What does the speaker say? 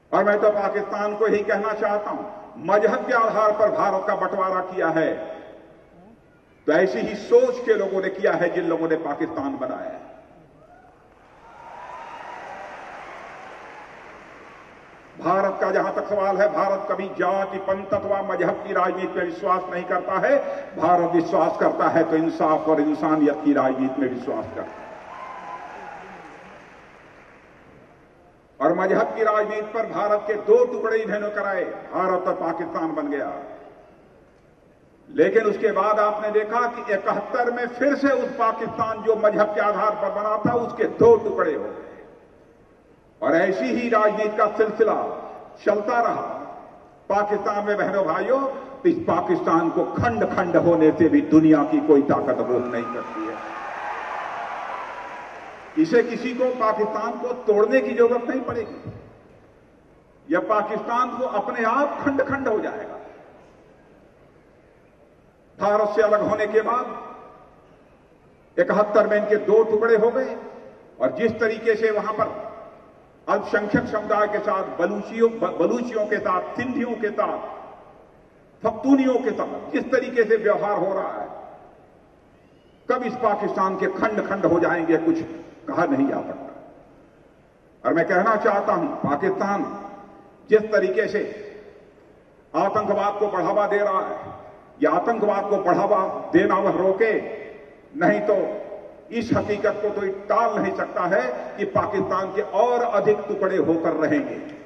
और मैं तो पाकिस्तान को ही कहना चाहता हूं, मजहब के आधार पर भारत का बंटवारा किया है तो ऐसी ही सोच के लोगों ने किया है जिन लोगों ने पाकिस्तान बनाया है। भारत का जहां तक सवाल है, भारत कभी जाति, पंथ अथवा मजहब की राजनीति में विश्वास नहीं करता है। भारत विश्वास करता है तो इंसाफ और इंसानियत की राजनीति में विश्वास करता है। और मजहब की राजनीति पर भारत के दो टुकड़े इन्होंने कराए, भारत और पाकिस्तान बन गया। लेकिन उसके बाद आपने देखा कि 71 में फिर से उस पाकिस्तान जो मजहब के आधार पर बना था उसके दो टुकड़े हो गए। और ऐसी ही राजनीति का सिलसिला चलता रहा पाकिस्तान में। बहनों भाइयों, इस पाकिस्तान को खंड खंड होने से भी दुनिया की कोई ताकत रोक नहीं सकती है। इसे किसी को पाकिस्तान को तोड़ने की जरूरत नहीं पड़ेगी। यह पाकिस्तान को अपने आप खंड खंड हो जाएगा। भारत से अलग होने के बाद 71 में इनके दो टुकड़े हो गए। और जिस तरीके से वहां पर अल्पसंख्यक समुदाय के साथ, बलूचियों के साथ, सिंधियों के साथ, पख्तूनियों के साथ जिस तरीके से व्यवहार हो रहा है, कब इस पाकिस्तान के खंड खंड हो जाएंगे कुछ कहा नहीं जा सकता। और मैं कहना चाहता हूं, पाकिस्तान जिस तरीके से आतंकवाद को बढ़ावा दे रहा है, या आतंकवाद को बढ़ावा देना वह रोके, नहीं तो इस हकीकत को तो टाल नहीं सकता है कि पाकिस्तान के और अधिक टुकड़े होकर रहेंगे।